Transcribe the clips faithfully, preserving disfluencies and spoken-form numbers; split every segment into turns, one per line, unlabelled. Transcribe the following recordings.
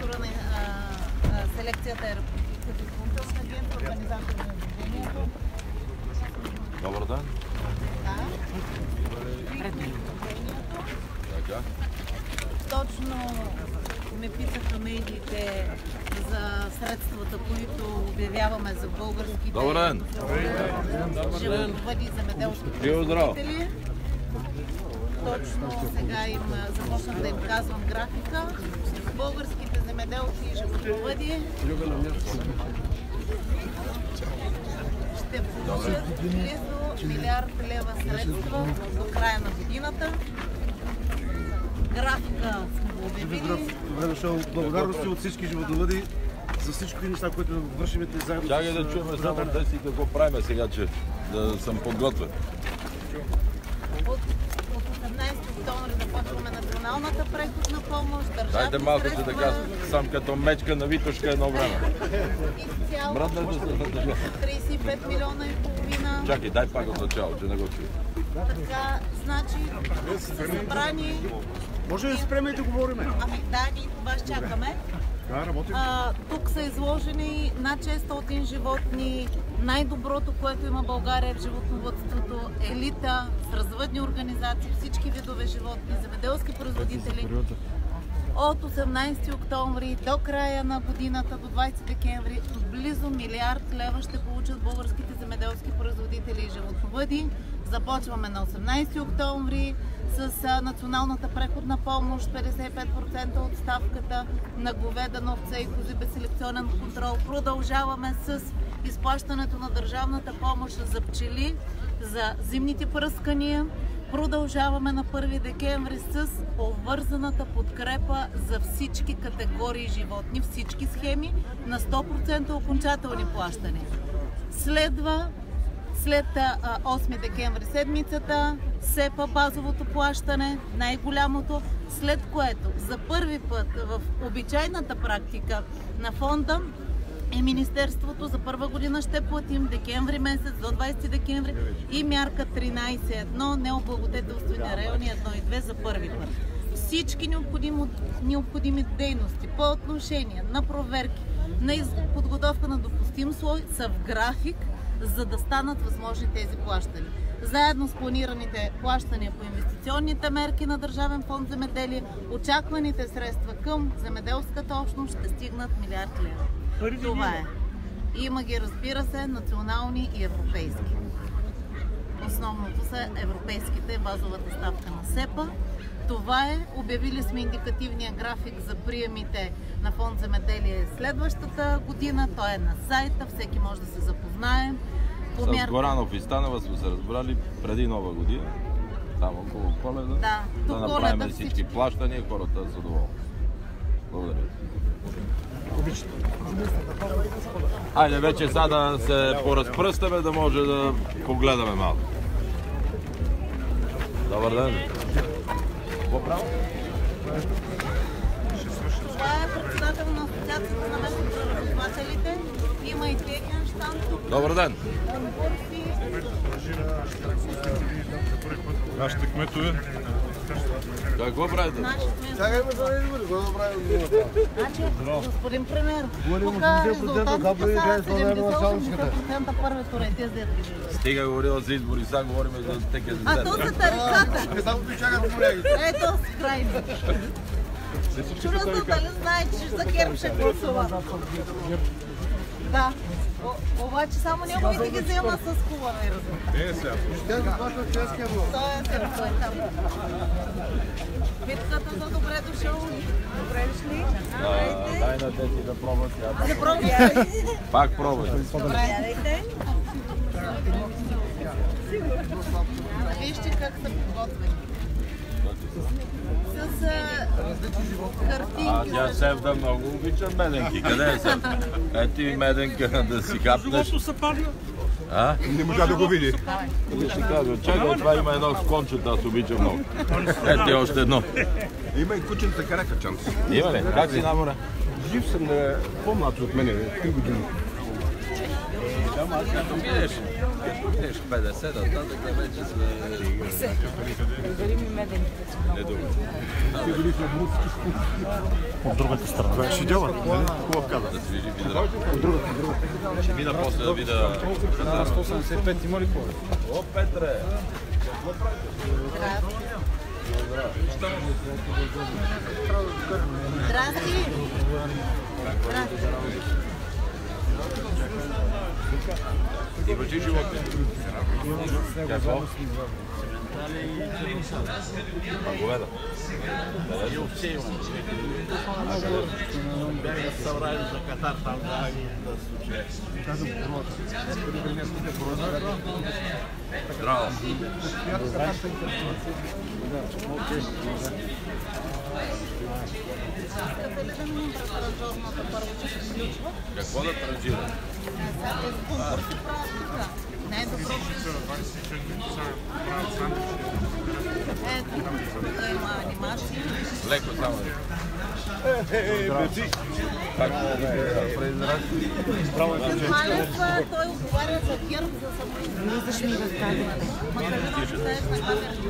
процедура на а, а, селекцията е ръководител, изпълнителна агент, организатор на движението.
Добър ден.
Да. Точно ме питаха медиите за средствата, които обявяваме за българските животновъди и земеделски производители. Точно сега им започнах да им казвам графика. Българските земеделци и животновъди ще получат близо милиард лева средства до края на годината. Графика сме го обявили.
Добре дошъл. Благодарности от всички животновъди за всички неща, които вършим заедно.
Чакай да чуем само те си какво правим сега, че да съм подготвен.
От, от осемнайсети октомври започваме националната преходна помощ.
Дайте малко, че така съм като мечка на Витошка едно време.
Изцяло
Мръдна да се задържа.
трийсет и пет милиона и половина.
Чакай, дай пак от начало, че не го чуя.
Така, значи, са събрани...
Може да спреме и да говорим?
Ами да, ние това чакаме.
Да, работим.
А, тук са изложени над шестстотин животни. Най-доброто, което има България в животновъдството, елита, с развъдни организации, всички видове животни, земеделски производители. От осемнайсети октомври до края на годината, до двайсети декември, близо милиард лева ще получат българските земеделски производители и животновъди. Започваме на осемнайсети октомври с националната преходна помощ, петдесет и пет процента от ставката на говеда, на овце и кози без селекционен контрол. Продължаваме с изплащането на държавната помощ за пчели, за зимните пръскания. Продължаваме на първи декември с обвързаната подкрепа за всички категории животни, всички схеми на сто процента окончателни плащания. Следва след осми декември седмицата СЕПА базовото плащане, най-голямото, след което за първи път в обичайната практика на фонда и Министерството за първа година ще платим декември месец до двайсети декември и мярка тринайсет едно необлагодетелствени райони едно и две за първи път. Всички необходими, необходими дейности по отношение на проверки, на подготовка на допустим слой са в график, за да станат възможни тези плащания. Заедно с планираните плащания по инвестиционните мерки на Държавен фонд земеделие, очакваните средства към земеделската общност ще стигнат милиард лева. Това е. Има ги, разбира се, национални и европейски. Основното са европейските, базовата ставка на СЕПА. Това е. Обявили сме индикативния график за приемите на фонд земеделие следващата година. Той е на сайта, всеки може да се запознае.
С Горанов и Станева сме се разбрали преди Нова година, там около Коледа,
да,
да направим всички, всички плащания, хората са доволни. Благодаря. Айде вече сега да се поразпръстаме, да може да погледаме малко. Добър ден. Какво право?
Това е председател на Асоциацията на местните преработвателите. Има и техен щанд тук.
Добър ден.
Нашите кметове.
Какво правите?
Чакай ме да не бъде, го да правим.
Значи, господин премиер,
Говорим
тук
от
резултатите са седемдесет процента първи тур, тези дет ги виждат.
Стига говорила за избори, сега говорим за ТКЗ.
А то са тариката.
Не само ти чакат колегите.
Ето с крайни. Чудото дали знае, че за ГЕРБ ще гласува. Да. Обаче само неговите ги взема с хубави разли.
Е, сега.
Тя започва чешкия блок.
Той е сердце там. Битката за добре дошъл. Добре дошли.
Дай на тези да пробват.
Да пробвате.
Пак пробвай.
Добре. Вижте как са подготвени. С картинки.
А тя Севда много обича меденки. Къде е Севда? Е ти меденка да си хапнеш. А?
Не можа да го види.
Къде ще кажа? Чакай, това има едно с кончета, аз обичам много. Ето още едно.
Има и кученца каракачанц.
Има ли? Как си набора?
Жив съм на по-младши от мене, три години.
Ама като видиш, като видиш петдесет, нататък да вече сме...
Дали ми медените си много.
Не добре.
От другата страна. Това ще делат, нали? Хубав кадър.
Да се види вида. От другата, от другата. Ще мина после да видя...
На сто седемдесет и пет има ли кой?
О, Петре!
Здрасти! Здрасти!
Има чи животни? Какво? Говеда. Дали овце има? Бях да се събрали за Катар там да случи. Здраво. Какво да транжира?
Най-добро. Ето, тук има анимация.
Леко само.
Ей, беци!
Как?
Малев, той отговаря за герб, за самоизбор. Влизаш ми в камерата. Ма да не знаеш на камера, ще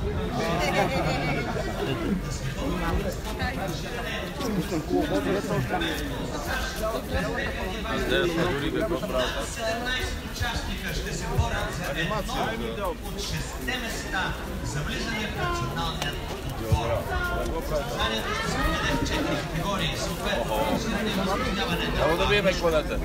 Аз дея сме дори какво правят.
Участника ще се борят за едно от шестте места за влизане в националния отбор. Състезанието ще се проведе в четири категории, съответно фокусиране и възпитаване на
Само да видим колата.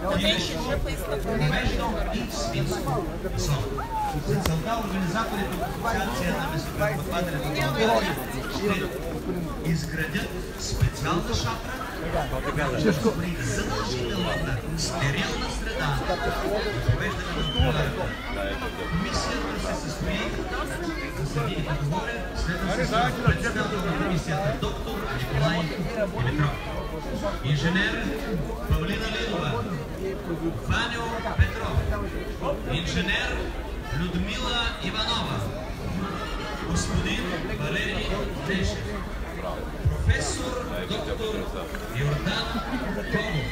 и свинско. За целта организаторите от Асоциацията на местопреработвателите на България ще изградят специална шатра, при задължителната стерилна среда за провеждане на отбора. Комисията се състои, да се види като горе, следва се председател на комисията доктор Николай Димитров, инженер Павлина Лилова, Ваньо Петров, инженер Людмила Иванова, господин Валерий Тешев, професор доктор Йордан Комов,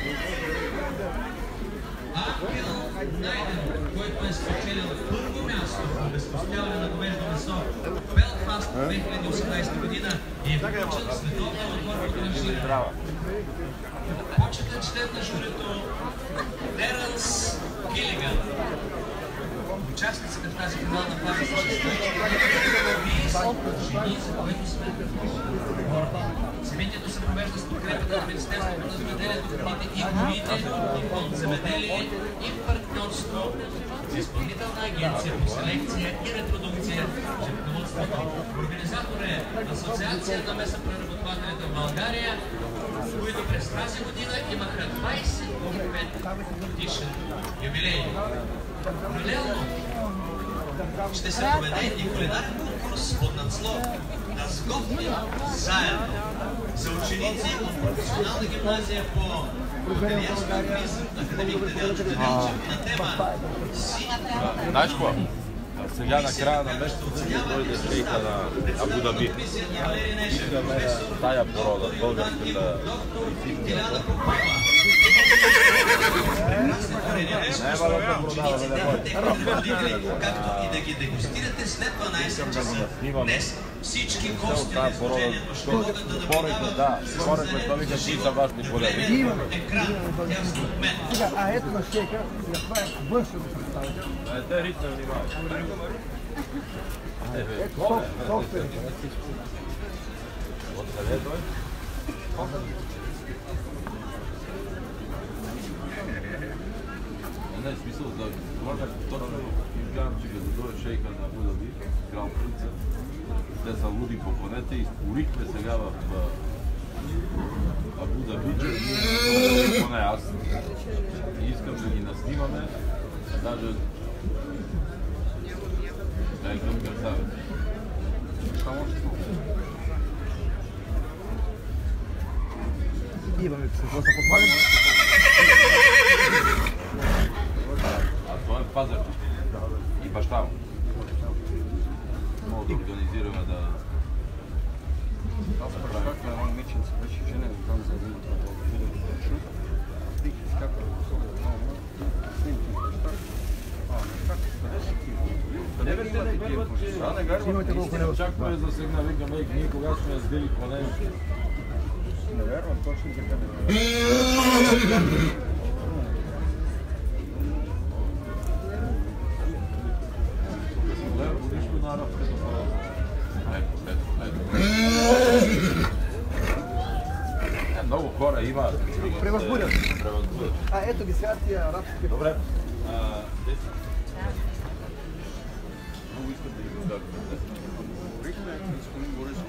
Ангел Найден, който е спечелил първо място в обезпостяване на говеждо месо в Белфаст две хиляди и осемнадесета година и е включен в световния отбор в организиране. Почетен член на журито Теренс Гилиган. Участниците в тази финална фаза са жени, за което сме. Събитието се провежда с подкрепата на Министерството на земеделието, храните и горите и фонд земеделие и в партньорство с Изпълнителна агенция по селекция и репродукция в животновъдството. Организатор е Асоциация на месопреработвателите в България, които през тази година имаха двадесет и пет годишен юбилей. Паралелно ще се проведе и кулинарен конкурс под надслов да сготвим заедно за ученици от професионална гимназия по хотелиерство и туризъм академик Неделчо Неделчев на тема Синята.
Знаеш какво? Сега на края на месеца ще дойде шейха на Абу Даби. Тая порода, българската изимна.
Както и да ги дегустирате след дванадесет часа. Днес всички гости на изложението ще могат да наблюдават
Да, хората, това вика, ти са важни колеги.
екран тясно от мен.
А ето на шейка, това е външно представител.
Те ритна внимават.
Ето софтуер.
Откъде е той? Не, смисъл, да това точно им казвам, че като дойде шейка на Абу Даби, крал принца, те са луди по конете и спорихме сега в Абу Даби, че ние поне аз и искам да ги наснимаме, даже да е към красавец.
Имаме какво да подпалим.
А това е пазар и баща му. Мога да организираме да...
Аз прочаках на едно момиченце, беше женен там за един от това видео точно. Бих изкапал много. Снимки прочаках. А, как? Къде са ти? Къде има такива неща?
Имате колко не
очакваме да засегна, викаме, и ние кога сме яздили коне.
Не вярвам, точно така не
Гледам годишко на арабската палата. Ето, ето, ето. Много хора има.
Превъзбудят. А, ето ги сега тия арабски.
Добре. Много искат да ги зададат.
господин Борисов.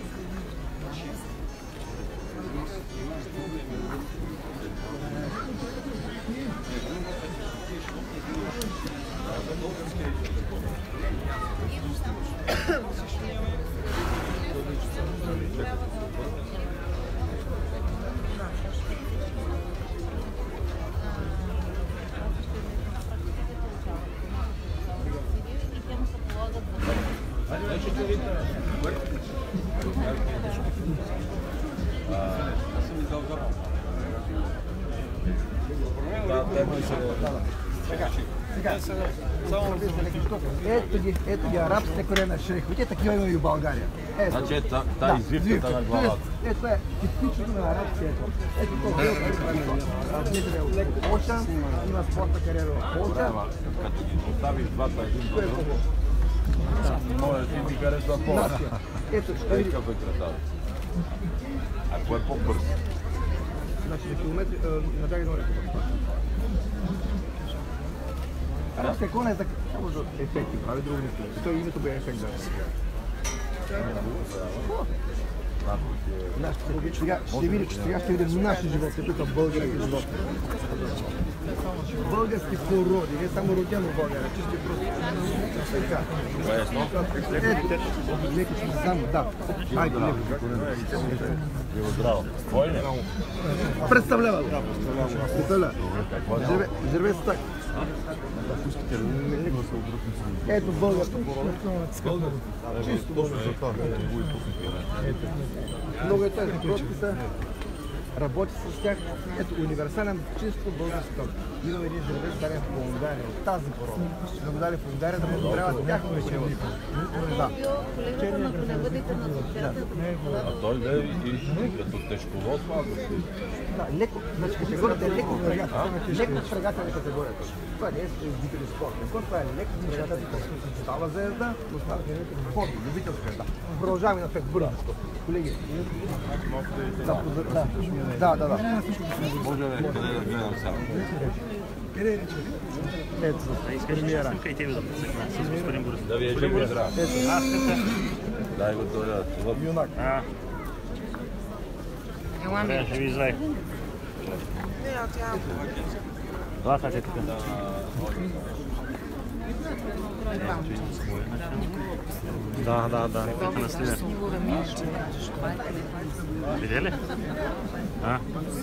Ето ги, ето ги арабските корена шейхове, такива има и в България. Ето.
Значи е тази извивката на главата.
Ето това е типично на арабския. Ето това е от леко Полша, има спортна кариера в Полша.
Като ги поставиш двата един до друг, може да ти ми харесва повече.
Ето, ще види.
Какъв е красавец. Ако е по-бърз.
Значи за километри, наджаги долу. Арабския кон е за само за ефекти, прави друго нищо. Той името бе ефект да. Сега ще видим, сега ще видим наши животи, тук български животи. Български породи, не само роден в България, чисти просто. Ето, леко ще знам, да. Айде, леко.
Здраво. Кой ли?
Представлява го. Представлява. Здравей се так. Ето българска порода. Чисто българска. Много е тези просто са. Работи с тях. Ето универсален, чисто български ток. Имам един жребец дарен в Унгария, от тази порода. Да го дали в Унгария да подобряват тяхно вечерно. Да.
А той да и като тежковод малко си.
Да, леко, значи категорията е леко фрегата. Леко фрегателна категория. Това не е любители спорт. Това е леко фрегателна категория. Става звезда, остава спорт, любителска звезда. Продължаваме напред бързо. Колеги, да, да, да.
Може да къде да гледам само.
Ето, премиера.
Да ви е жив и здрав. Дай го това.
Юнак.
Добре, ще ви здрав. Лахате тук. Да, да, да. Тук на сливен. Видели? А?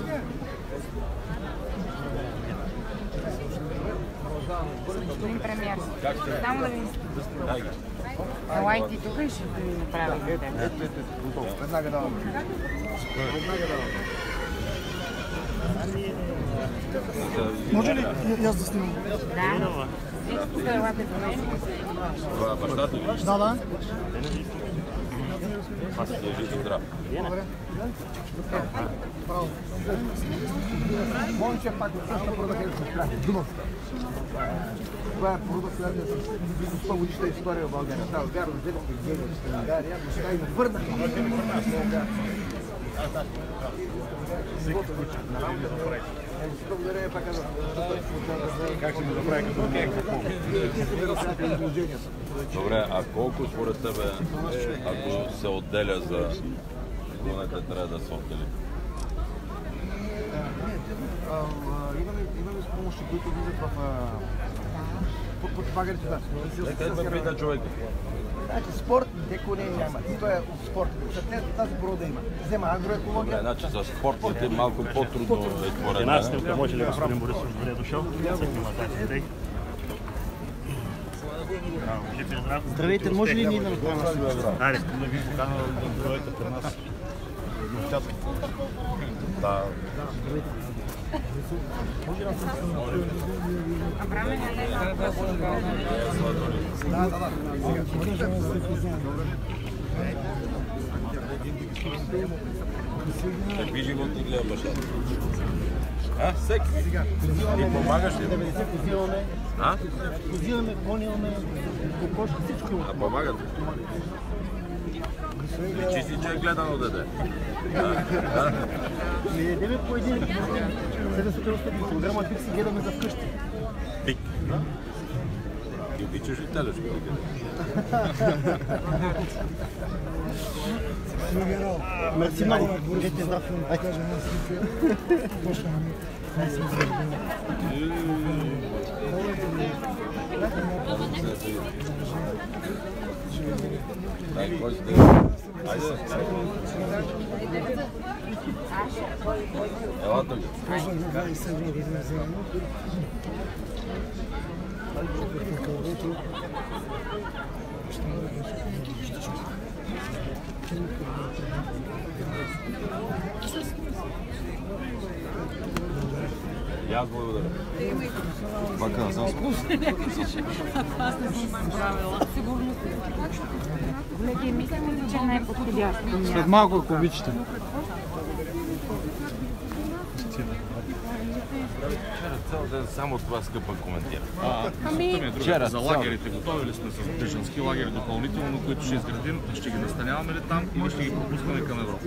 Господин премиер, само да ви... Елайте тук и ще ви направим.
Ето, ето, ето. Веднага давам. Веднага давам. Може ли аз да снимам?
Да. Ето тук елате по мен.
Това е бащата ли?
Да, да.
Аз се дължи за здрав.
Браво. Момче пак от същата порода, където се прави. Дубовска. Това е порода, която е с сто годишна история в България. Да, вярно, вземахме гени в България, но сега и ме върнаха. Благодаря, пак казвам. Как ще го направи като кек?
Добре, а колко според тебе, ако се отделя за конете, трябва да се отдели?
Имаме помощи, които влизат в подпомагането на...
Къде ме пита човека?
Значи спорт, деко не няма. Той е спорт. След тази порода има. Взема агроекология.
Добре, значи за спортите малко по-трудно е според
Една
мен.
снимка може ли господин Борисов добре дошъл? Всеки има тази идея. Жив и здрав.
Здравейте, може ли ние да направим?
Аре.
Да ви покана да дойдете при нас. Да.
Какви животни гледа бащата? А? Секс? Ти помагаш ли? А?
Взимаме, кони имаме, кокошки, всичко имаме.
А помагат? Личи си, че е гледано дете.
Не ядеме по един, седемстотин килограма пик си гледаме за вкъщи.
Пик? Ти обичаш ли телешко?
Мерси много. Ете здрав.
Дай, кой сте? Айде. Ела тук. И аз благодаря. Бака на Санско.
Аз не съм правила. Сигурно.
Колеги, мислим ли, че е най-подходящо?
След малко, ако обичате.
Вчера цял ден само това скъпа коментира.
Ами...
Вчера
За лагерите готови ли сме с бежански лагери допълнително, които ще изградим? Ще ги настаняваме ли там или ще ги пропускаме към Европа?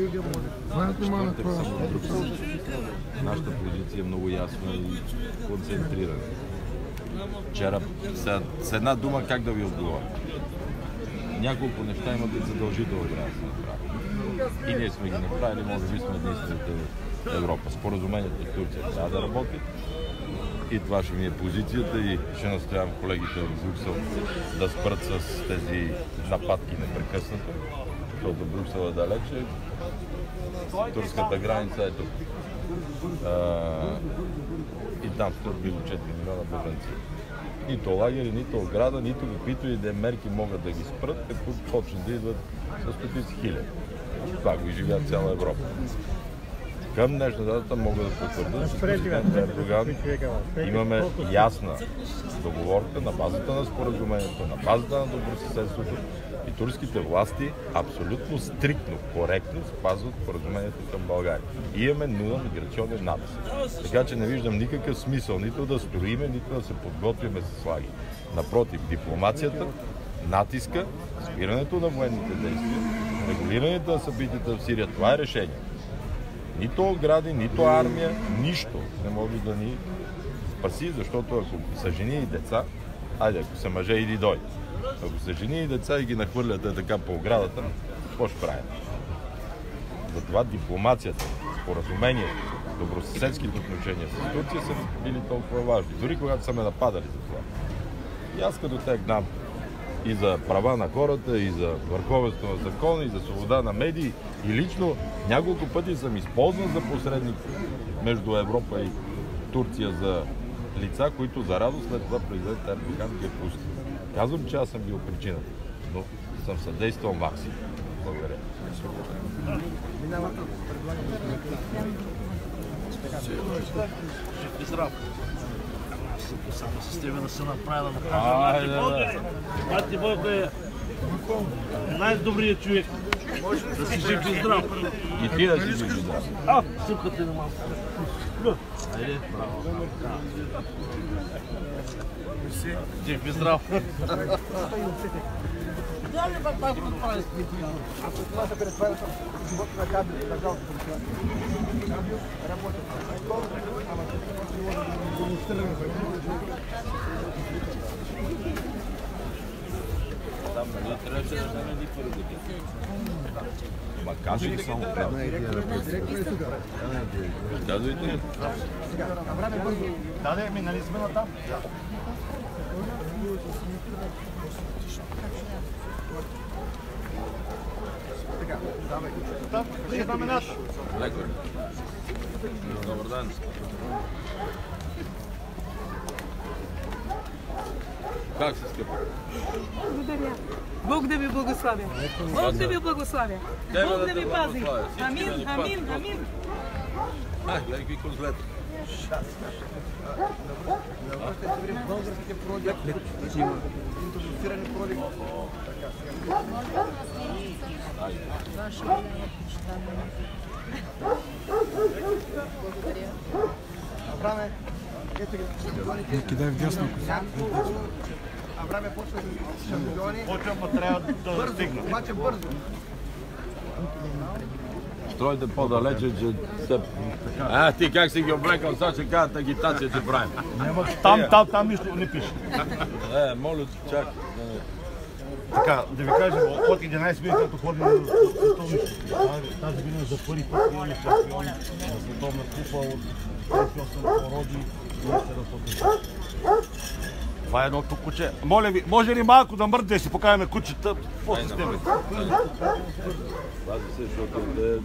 Нашата позиция е много ясна и концентрирана. Вчера с една дума как да ви отговоря. Няколко неща имат задължително трябва да се направят. И ние сме ги направили, може би сме единствените в Европа. Споразумението с Турция трябва да работи. И това ще ми е позицията и ще настоявам колегите от Брюксел да спрат с тези нападки непрекъснато, защото Брюксел е далече. Турската граница е тук. А, и там стоят било четири милиона бежанци. Нито лагери, нито ограда, нито каквито и да мерки могат да ги спрат, като почнат да идват с стотици хиляди. Това го изживя цяла Европа. Към днешна дата мога да потвърдя, че президент Ердоган имаме ясна договорка на базата на споразумението, на базата на добросъседството и турските власти абсолютно стриктно, коректно спазват споразумението към България. И имаме нула миграционен натиск. Така че не виждам никакъв смисъл нито да строиме, нито да се подготвиме с лаги. Напротив, дипломацията, натиска, спирането на военните действия, регулирането на събитията в Сирия, това е решение. Нито огради, нито армия, нищо не може да ни спаси, защото ако са жени и деца, айде, ако са мъже, иди дой. Ако са жени и деца и ги нахвърляте така по оградата, какво ще правим? Затова дипломацията, споразумението, добросъседските отношения с Турция са били толкова важни. Дори когато са ме нападали за това. И аз като те гнам и за права на хората, и за върховенство на закона, и за свобода на медии. И лично няколко пъти съм използван за посредник между Европа и Турция за лица, които за радост след това президент Ердоган ги е пусти. Казвам, че аз съм бил причината, но съм съдействал максимум. Благодаря.
Само с тебе да се направя да кажа. Мати Бойко е най-добрият човек. Да си жив и здрав.
И ти да си жив и здрав.
А, сипката е на малко. Айде, браво. Жив и здрав. Да ли пак пак направи?
Ако това се претваря в живота на кабел, държавата кабел работи. Ама да демонстрираме.
Там нали трябваше да вземе ни първи. Ма казвайте само една идея да представя. Казвайте.
Да, да, минали сме на там. Така, давай. Там, ще даме наш.
Леко. Добър ден. Как се скъпа?
Благодаря. Бог да ви благославя. Бог да ви благославя. Бог да ви пази. Амин, амин, амин.
Ай, гледай какви козлета.
Навръщайте време българските продукти, интродуцирани продукти. Абраме, ето ги шампионите.
Кидай вдясно.
Абраме почва с шампиони.
Почвам, но трябва да стигна.
Обаче бързо.
Стройте по-далече, че се... А, ти как си ги облекал, сега ще кажат агитация, че правим.
Там, там, там нищо не пише.
Е, моля, чакай.
Така, да ви кажа, от единайсет години, като ходим на световни шампиони, тази година за първи път имаме шампион на световна купа от тридесет и осем породи и седемстотин. Това е едното куче. Моля ви, може ли малко да мърдне да си покажем кучета? После сте бе.
Пази се, защото е...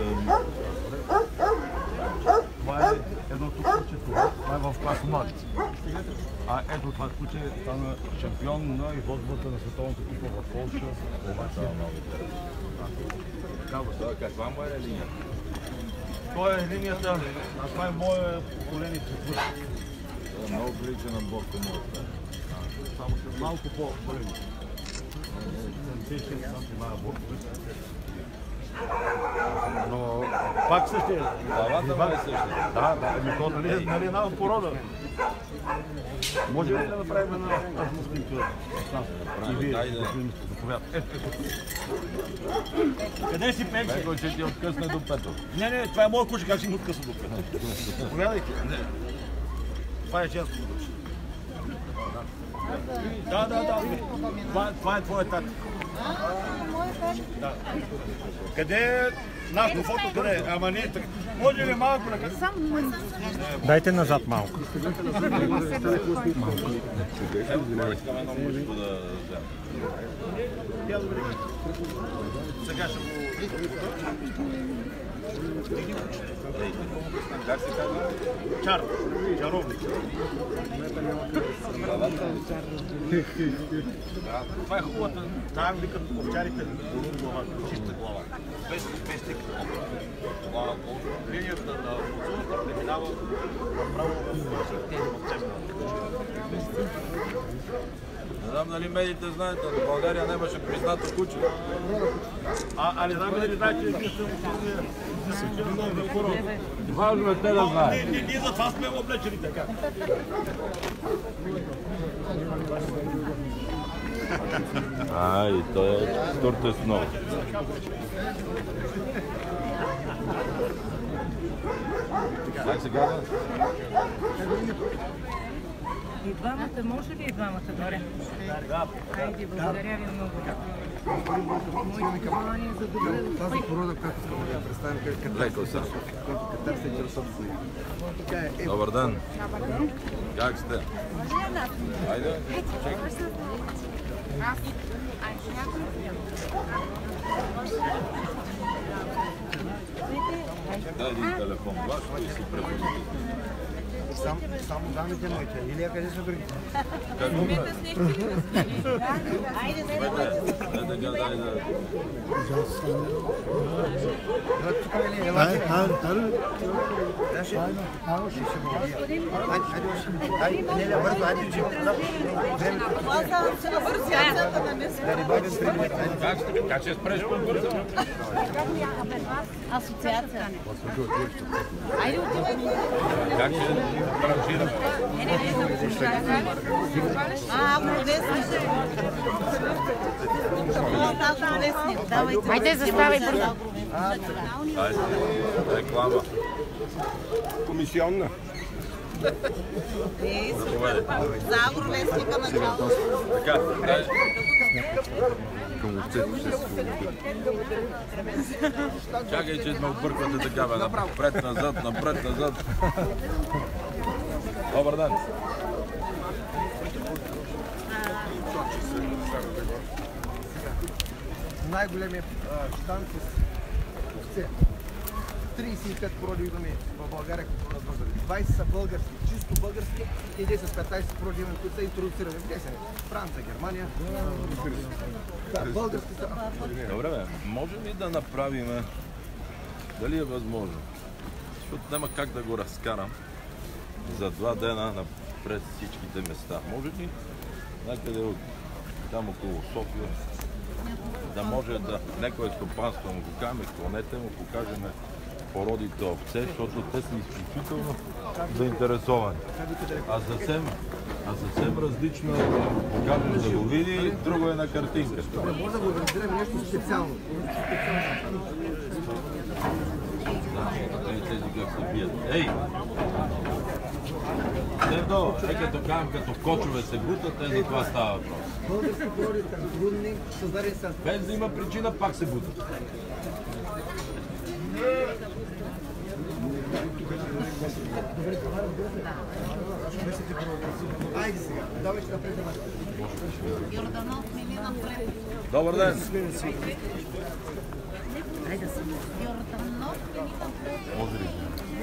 Това е едното куче, това е в клас младици. А ето това куче стана шампион на извозбата на световната купа в Полша.
Каква му е линията?
Това е линията, а това е моя поколение четвърти.
Много прилича на Борко моята.
Само че малко по-големи. седемдесет и шест сантиметра Борко. Но пак същия.
Главата му е същия.
Да, да, ами то нали, нали една порода. Може ли да направим една тази снимка с нас? И вие, господин министър, заповядайте. Ето, ето. Къде си пенсия?
Бего, че ти откъсне до пето.
Не, не, това е моят куче, как си му откъсна до пето. Заповядайте. Това е женско куче. Да, да, да. Това, това е твоя тата. Да. Къде е нашето фото? Къде е? Ама не е така. Може ли малко на къде?
Дайте назад малко.
Искаме едно мъжко да вземем.
Сега ще го...
Как се казва?
Чар. Чаровник. Това е хубавата. Там викат овчарите глава, чиста глава. Без пестик. Линията на футболата преминава направо в цемена.
Не знам дали медиите знаете, в България нямаше признато куче.
А, а не знам дали знаете, че съм
Важно е те да знаят.
Ние за това сме облечени така.
Ай, той е турте с много. Как се казва?
И двамата, може ли и двамата добре? Хайде, благодаря ви много. Моите желания за добре.
Тази порода, която искам да я представим, като
Леко са.
катар се интересува собствено.
Добър ден. Как сте? Айде. Дай един телефон, вашето и си преподобите.
Сам, само данните моите, или къде са другите?
Как го правиш? Айде, дай да дай да... Как ще спреш конкурса?
Асоциация. Айде, отивай.
Как ще транжираш?
А, агровестник. Агровестник, давайте.
Хайде, заставай бързо.
Айде, реклама.
Комисионна.
За агровестника начало.
Така, дай. Чакай, че ме обърквате така, бе. Напред, назад, напред, назад. Добър ден.
Най-големият щант с овце. тридесет и пет породи имаме в България като размазали. двайсет са български, чисто български и десет петнайсет породи имаме, които са интродуцирани в десет. Франция, Германия. Да, български са.
Добре, бе. Може ли да направим, дали е възможно? Защото няма как да го разкарам. за два дена през всичките места. Може ли някъде от там около София да може да някое стопанство му покажем, клонете му, покажем породите овце, защото те са изключително заинтересовани. А съвсем, а съвсем различно е да покажем да го види, друго е на картинка.
Може да го организираме нещо специално.
Тези как се бият. Ей! Дедо, е като кажем, като кочове се бутат, е за това става въпрос.
Български породи трудни, създадени с...
Без да има причина, пак се бутат.
Айде сега, давай ще напред за вас.
Йорданов, мили напред.
Добър ден!
Айде се. Йорданов, мили напред.
Може ли?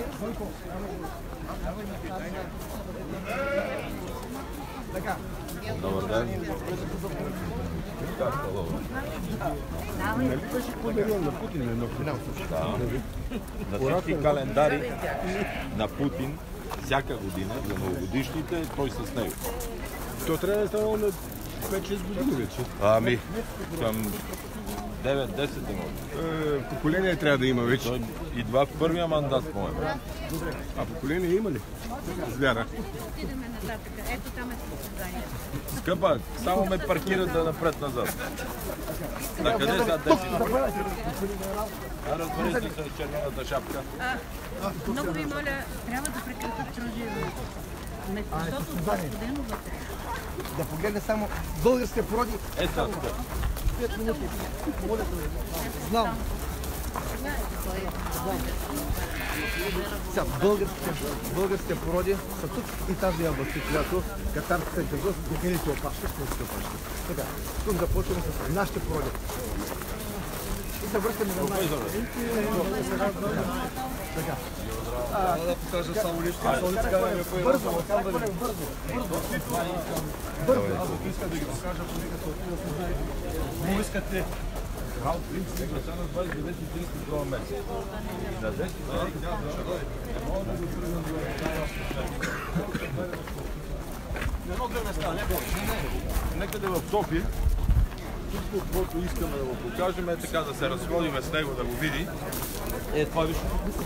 Така.
Добър ден! Как е добър?
Нали беше подарил на Путин едно финансово?
Да. На всички календари на Путин всяка година, за новогодишните, той с него.
То трябва да става на пет-шест години вече.
Ами, към девет-десет има.
Поколение трябва да има вече.
Той идва в първия мандат, по-моему.
А поколение има ли? Звяра.
Отидеме нататък. Ето там е състезанието.
Скъпа, само ме паркират да напред-назад. На къде са десет? А, разберете се с червената шапка.
А, много ви моля, трябва да прекратят тръжието. Защото това е студено вътре.
Да погледне само българските породи.
Е, сега.
пет минути. Знам. Сега, българските, българските породи са тук и тази ябълка, която катарската гъзост, деканите опашки, скорите опашки. Така, тук започваме с нашите породи. И се връщаме на нашите. Така.
Трябва да покажа само лично.
Бързо, бързо, бързо. Бързо.
Аз искам да ги покажа, като но искате.
Крал принц сега са на двадесет и девети тридесет това месец. И на десет не мога да го тръгна до
Едно-две места, не повече.
Некъде в София, всичко, което искаме да го покажем, е така да се разходиме с него, да го види. Е, това виж.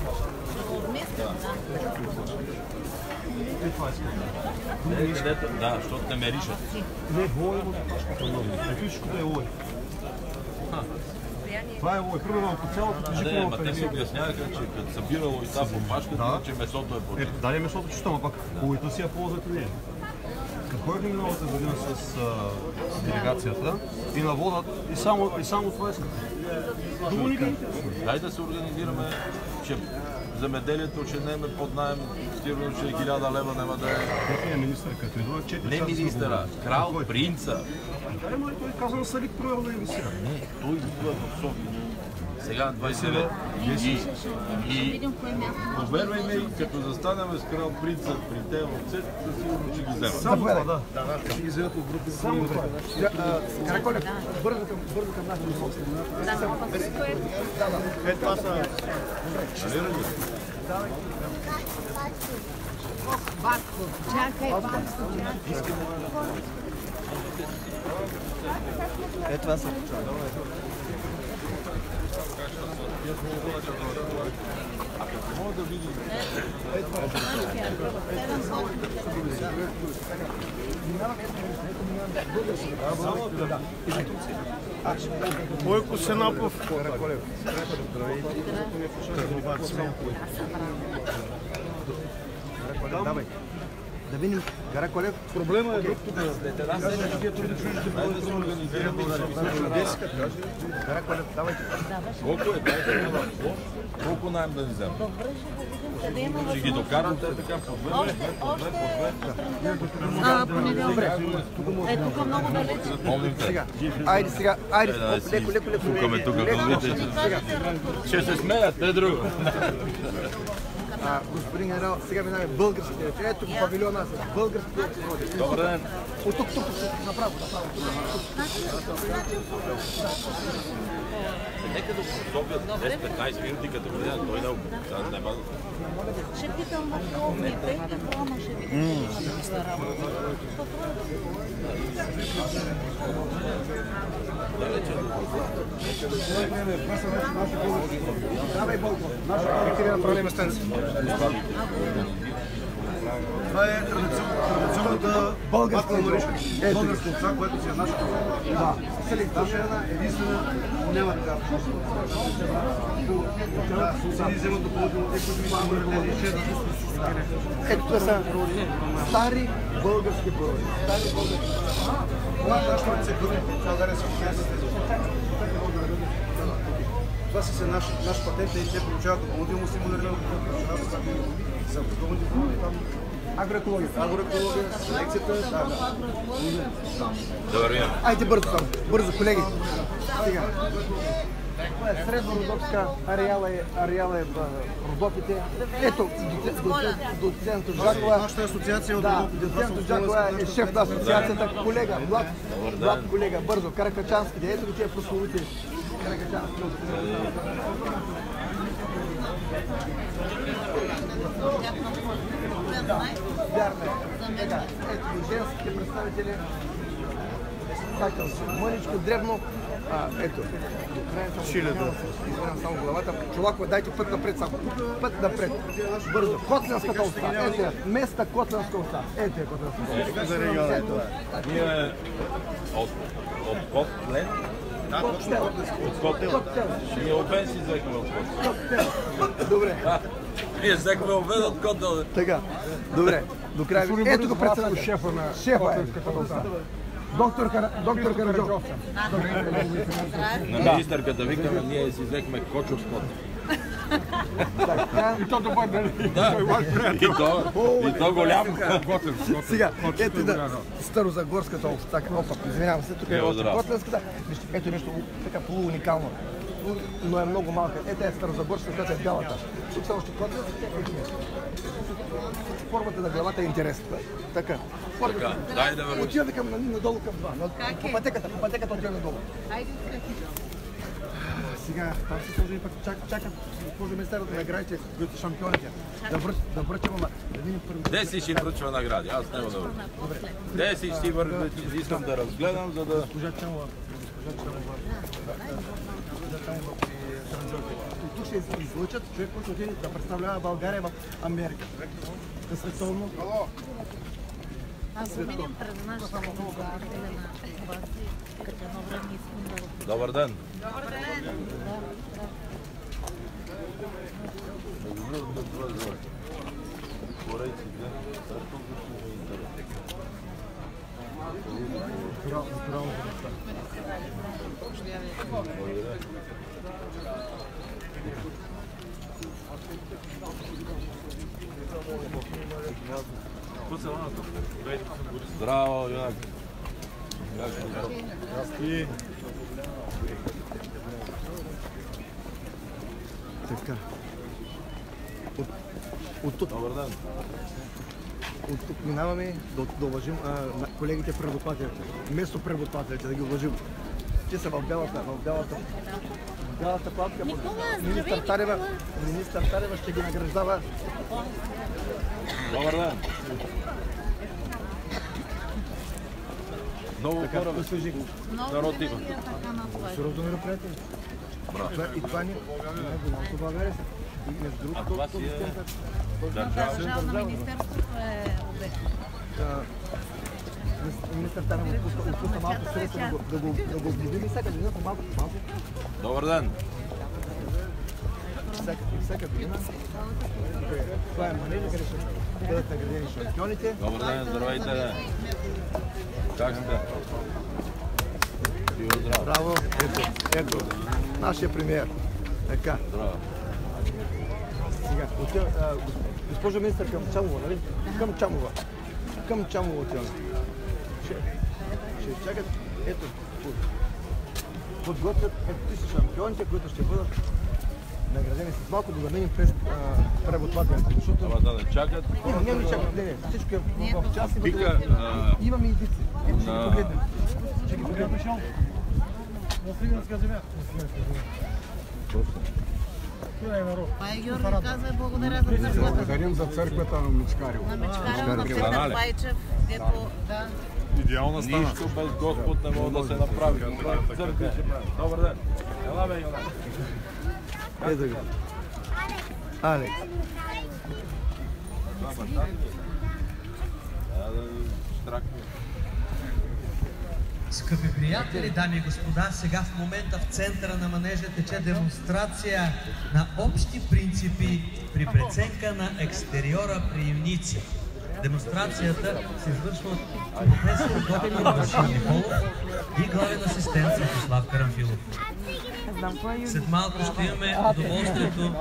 Да, защото не ме ришат.
Не, лой е всичкото е лой. Това е лой. Примерно по цялото
А не, ама те се обясняваха, че като събирало и тази опашка, че месото е по
Ето, дай месото чисто, ама пак хубавите си я ползвате ли? Като ходихме миналата година с делегацията и на вода, и само, и само това искам. Друго ни ги.
Дай да се организираме, че земеделието ще не е под наем, сигурно ще е хиляда лева, няма да е.
Техният министър, като идва, четири
Не
часа
министъра, крал, принца.
Ай, май, той каза на Салик проява да инвестира.
Не, той идва в София. Сега двадесет и девет. И, и повярвай ми, като застанем с крал принца при тези овце, със сигурно ще ги вземат.
Само това, да. Ще ги вземат от групи. Само това.
Караколев, бързо към, бързо към нашите гости.
Е, това са...
Чакай, Баско.
Е, това са.
Мога да видим.
Бойко Сенапов.
Давай. Да видим. Караколев.
Проблема е друг тук.
След една седмица вие трудно чуждите бъдат да се организираме.
Караколев, давайте.
Колко е? Дайте ми въпрос. Колко наем да ни вземем? Ще ги докарате така по две, по две, по две, по две.
А, понеделник. Е, тук много далеч.
Помним те.
Айде сега, айде, леко, леко, леко.
Фукаме тук, като видите. Ще се смеят, те друго.
А, господин генерал, сега минаваме българските. Ето по павилиона с българските роди.
Добър ден.
От тук, тук, направо, направо.
Нека да го пособят десет-петнайсет минути като година, той да няма...
Ще питам на клоуните, ама ще видим за работа.
Давай, Болко. Нека да направим местенци.
Това е традиционната българска морежка. Българска овца, което си е нашата. Да. Наша единствена няма така. Си вземат допълнително те, които имат морели и шест.
Ето това са стари български породи. Стари български.
Това е нашата рецепта. България се отнася с тези. Това са наш, наш патент и те получават допълнително стимулиране за готовните породи там.
Агроекология.
Агроекология, селекцията, да, да.
Да вървим.
Айде бързо там, бързо, колеги. Сега. Това е среднородопска, ареала е, ареала е родопите. Ето, доцент Жакова.
Нашата асоциация от
родопите. Доцент Жакова е шеф на асоциацията. Колега, млад, млад колега, бързо, Каракачански. Ето ги тия прословути Каракачански. Вярно е. Ето женските представители. Сакам се. Мъничко, дребно. А, ето. До края само извинявам само главата. Чолакова, дайте път напред само. Път напред. Бързо. Котлянската овца. Ето е. Места Котлянска овца. Ето е Котлянска овца.
Ние от Котлен.
Коктел.
От Котел. Ние обен си взехме от Котел.
Добре.
Ние взехме обен от Котел.
Така. Добре. До края. Ето го председател. Шефа на Котлянската овца. Доктор Караджов.
На министърката викаме, ние си взехме Кочов кот.
И то добър, нали?
Да, и то голям.
Сега, ето да, старозагорската овца, опа, извинявам се, тук е още котлянската. Ето нещо така полууникално, но е много малка. Ето е старозагорската, която е бялата. Тук са още котлянските, ето не. Формата на главата е интересна. Така.
Така, дай да вървиш.
Отиваме към надолу към два. По пътеката, по пътеката отиваме надолу. Сега, там се сложи пък чакат, госпожо министър, да наградите, които са шампионите. Да връчам, ама да видим първо.
Де си ще връчва награди? Аз няма да връчам. Де си ще върча, искам да разгледам, за да...
Госпожа Чамова, госпожа Чамова, госпожа Чамова и тук ще излъчат човек, който отиде да представлява България в Америка. Да световно.
Аз го минем през нашата председателя на вас и като едно време искам да...
Добър ден!
Добър ден!
Здраво, юнак!
Здрасти! Така. От, от тук.
Добър ден!
От тук минаваме да, да уважим а, на колегите преработвателите, место преработвателите, да ги уважим. Те са в бялата, в бялата, в бялата папка. Министър Тарева, министър Тарева ще ги награждава.
Добър ден! Много хора, народ има.
Сериозно мероприятие. И това ни е голямото България. И между другото,
това си е
Държавна министерството е обект.
Министър Тарева отпусна малко средства да го обновим и всяка година по малко по малко.
Добър ден!
Всяка година. Това е манежа, къде ще бъдат наградени шампионите.
Добър ден, здравейте! Как сте?
Браво! Ето, ето, нашия премиер. Така.
Браво!
Сега, отивам, госпожа министър към Чамова, нали? Към Чамова. Към Чамова отиваме. Ще, ще чакат, ето, подготвят, ето ти са шампионите, които ще бъдат наградени с малко да заменим през преработвателите, защото...
Ама да не чакат?
Не, не, не чакат, не, не, всичко е в час.
Пика...
Имаме и дици. Ето ще ги погледнем. Ще ги погледнем.
Муслиманска земя.
Това е Георги каза, благодаря за църквата.
Благодарим за църквата на Мечкарево.
На Мечкарево, на Петър Байчев, депо, да.
Идеална стана. Нищо без Господ не може да се направи. Добър ден. Ела бе, Иван.
Ето го. Алекс.
Скъпи приятели, дами и господа, сега в момента в центъра на манежа тече демонстрация на общи принципи при преценка на екстериора приемници. Демонстрацията се извършва от професор доктор Васил Николов и главен асистент Светослав Карамфилов. След малко ще имаме удоволствието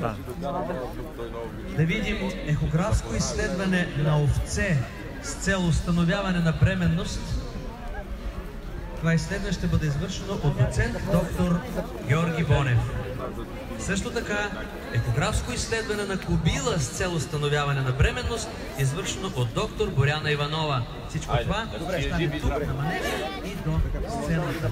да видим ехографско изследване на овце с цел установяване на бременност. Това изследване ще бъде извършено от доцент доктор Георги Бонев. Също така, ехографско изследване на кобила с цел установяване на бременност е извършено от доктор Боряна Иванова. Всичко това ще стане тук на манежа и до сцената.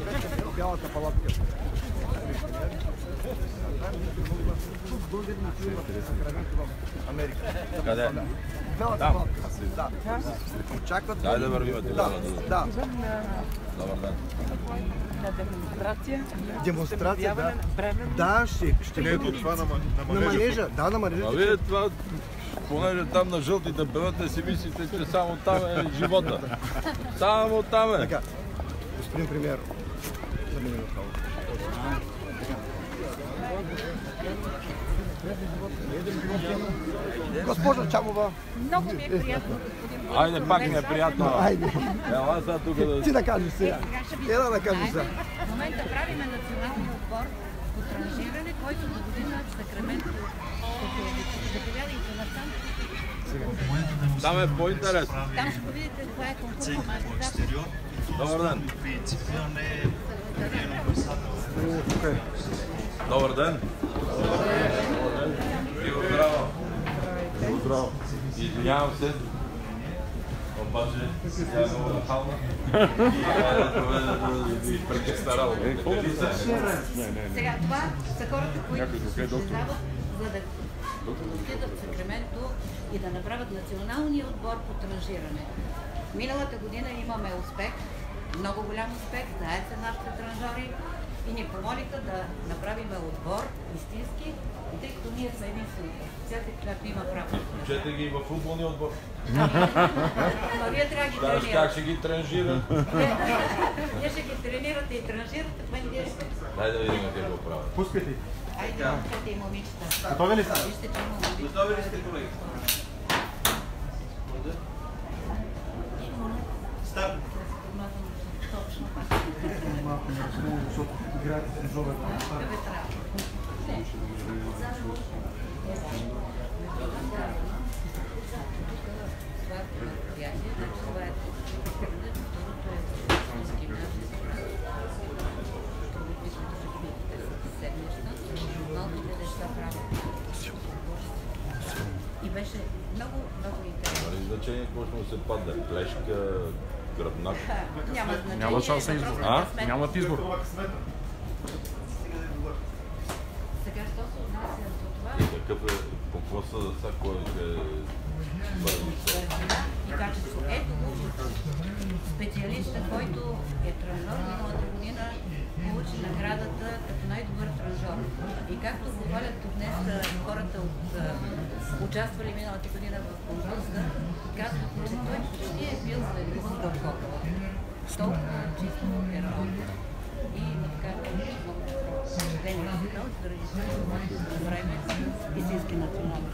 Къде?
Там. Очакват.
Дай да вървим.
Да, да.
Добър ден.
На демонстрация.
Демонстрация, да. Да, ще, ще бъде.
Това на
На манежа. Да, на манежа.
А вие това, понеже там на жълтите певете, си мислите, че само там е живота. Само там е.
Така, господин премиер, за мен е това. Госпожо Чамова.
Много ми е приятно.
Айде, пак ми е приятно.
Айде.
Ела сега тук да...
Ти да кажеш сега. Ела да кажеш сега.
В момента правиме националния отбор по транжиране, който до година в Сакраменто заповядайте на там.
Там е по-интересно.
Там ще видите това е конкурс.
Добър ден. Добър ден. Иво, здраво. Здраво. Извинявам се. Обаче, тя е много нахална. И прекъсна работа.
Сега, това са хората, които се състезават, за да отидат в Сакраменто и да направят националния отбор по транжиране. Миналата година имаме успех, много голям успех, знаят се нашите транжори и ни помолиха да направим отбор истински, тъй като ние сме единствените. Всяка както има право.
Изключете ги във футболния отбор.
Но вие трябва да ги тренирате.
Как ще ги транжират?
Вие ще ги тренирате и транжирате, това не е.
Дай да видим какво правят.
Пускайте.
Айде, пускайте и момичета.
Готови ли сте?
Вижте, че има момичета.
Готови ли сте, колеги? Старт!
Точно.
Малко не разумно, защото играете с ножовете.
И беше много, много интересно.
Има ли значение какво ще му се падне? Плешка, гръбнак?
Няма значение.
Няма шанс на избор.
А?
Нямат избор.
Сега, що се отнася до това?
И какъв е, по какво са за сега, кой е първица?
И качество. Ето го специалиста, който е транжор миналата година, получи наградата като най-добър транжор. И както го хвалят днес хората, от, участвали миналата година в конкурса, казват, че той почти е бил следващ в Кокова. Толкова чисто е работа. И така, много съжаление, заради това да направим истински национален.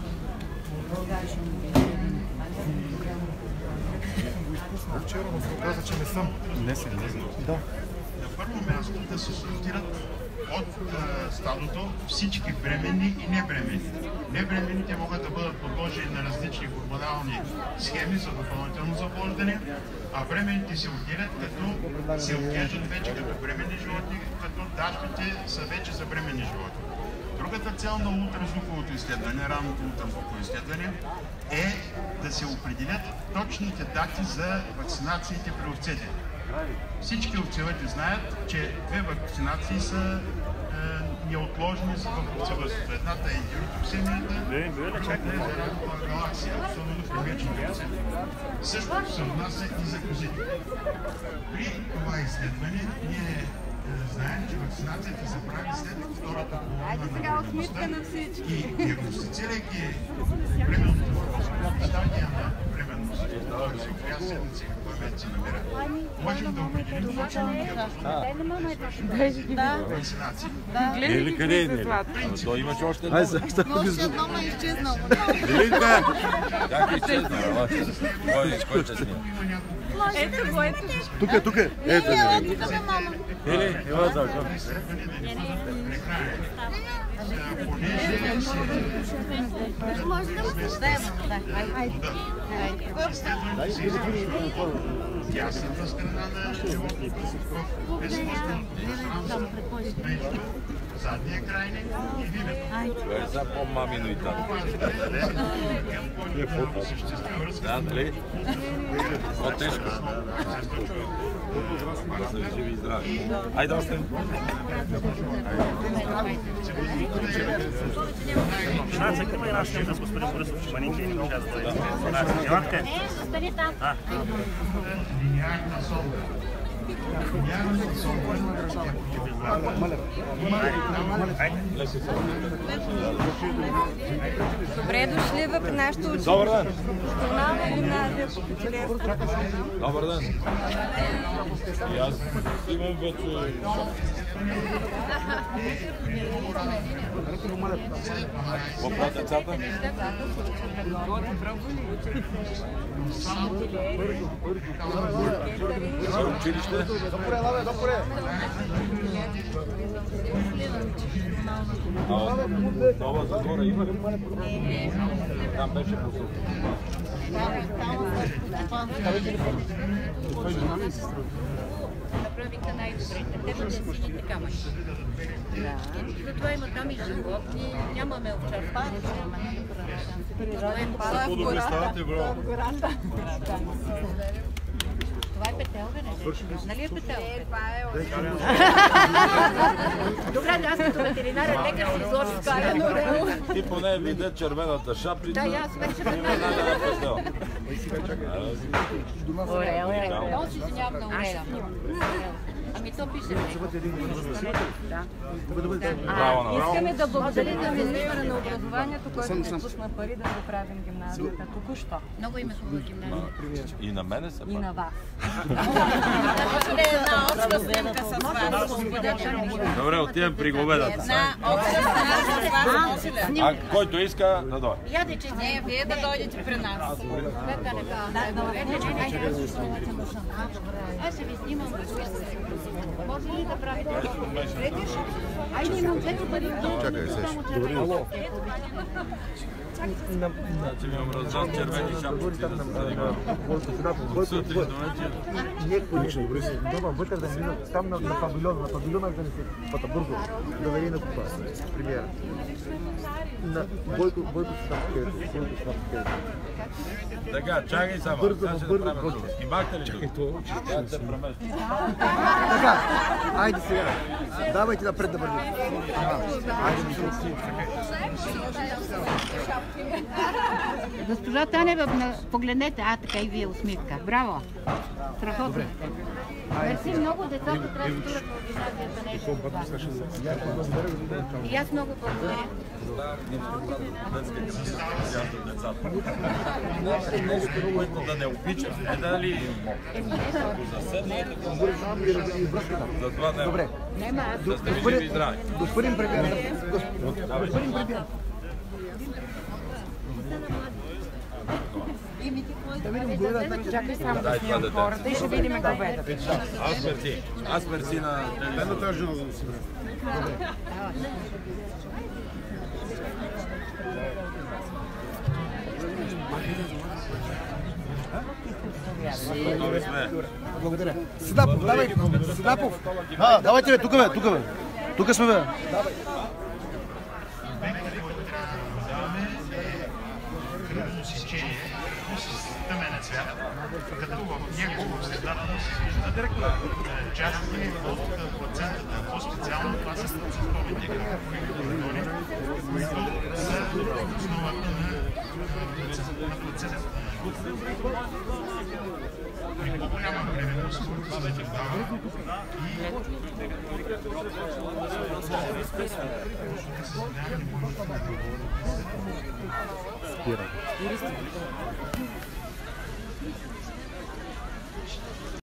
Вчера му се оказа, че не съм. Не си, не съм. Да.
На първо място да се сортират от а, стадото всички бременни и небременни. Небременните могат да бъдат подложени на различни хормонални схеми за допълнително заплождане, а бременните се отделят, като се отглеждат вече като бременни животни, като дашките са вече за бременни животни. Другата цел на ултразвуковото изследване, ранното ултразвуково изследване, е да се определят точните дати за вакцинациите при овцете. Всички от селете знаят, че две вакцинации са е, неотложни за овцевъдството. Едната е гиротоксемията, другата е за ракова галаксия, особено при млечните овцети. Същото се отнася и за козите. При това изследване ние знаем, че вакцинацията се прави след втората половина на бременността и диагностицирайки бременното стадия на бременност, т.е. в коя седмица и кой месец се намира, можем да определим точно вакцинации.
Или къде е Нели? Той имаше още едно.
Още едно ме е изчезнало.
Велинка! Как е изчезнало? Кой ще снима?
Ето го, ето.
Тук е, тук е. Ето
Нели,
Нели.
тук бе, мама.
Нели, ела за това.
Може да му взема.
Тясната страна на животните в безпредставено между задния крайник и вивето.
Това е за по-мамино и там. Да, нали? По-тежко. Да са живи и здрави. Айде още.
Знаете, какво е нашия с господин Борисов Шиманинки и не казва да е. Сниматка?
Е, застани там.
Линеарна сонда. Линеарната сонда
Добре дошли в нашото училище.
Добър ден!
Национална гимназия по хотелиерство.
Добър ден! И аз имам вече... Какво правят децата? За училище? А от Нова Загора има ли? Там беше посуд.
Направиха най-добрите. Те бъде сините камъни. Затова има там и животни. Нямаме овчарство.
По-добре ставате, бро.
Това е петел, бе, не? Нали е петел?
Е, това е от...
Добре, да, аз като ветеринарен лекар си изложи скалено.
Ти поне видя червената шапчица.
Да, и аз вече
Орел е.
Много се извинявам на Орела. Ами то пише.
Искаме да благодарим на министъра на образованието, който ни пусна пари да доправим гимназията току-що.
Много име хубава гимназия.
И на мене са
И на вас.
Може да е една обща снимка с вас.
Добре, отивам при говедата.
Една обща снимка с вас.
А който иска, да дойде.
Яде, че
Не, вие да дойдете при нас.
Аз ще ви снимам. Може ли да правите?
Айде, имам двете пари.
Чакай, Сеш.
Ало.
Значи ми омразят червени шапчици да се занимавам. Сутрин до вечер.
Дома вътре да минат там на павилиона, на павилиона да не се пъта бързо, да вали на купа, премиера. На Бойко, Бойко се там покерето, Бойко се там покерето.
Така, чакай само.
Бързо,
Сега ще
бързо,
направим
бързо.
това. Снимахте ли тук? Тя те премести.
Така, айде сега. Давайте напред да вървим. Айде да се
Госпожа Танева, погледнете, а така и вие усмивка. Браво! Страхотно. Мерси, много деца трябва да турат в гимназията нещо. И аз много благодаря.
Нещо, което да не обичам. Е дали за седмата, за два дена.
Добре.
Да сте ви живи и здрави.
Господин премиер. Господин премиер. Да видим гората.
Чакай само да снимам хората и ще видим говедата.
Аз мерси. Аз мерси на...
Една тази жена за да си
Готови сме.
Благодаря. Седапов, давай. Седапов.
А, давайте бе, тук бе, тук бе. Тук сме бе.
Давай.
сечение с тъмен цвят, като в него в средата му се виждат части от плацентата. По-специално това са плацентовите коридори, които са основата на плацентата. При по-голяма бременност се задържава и спира.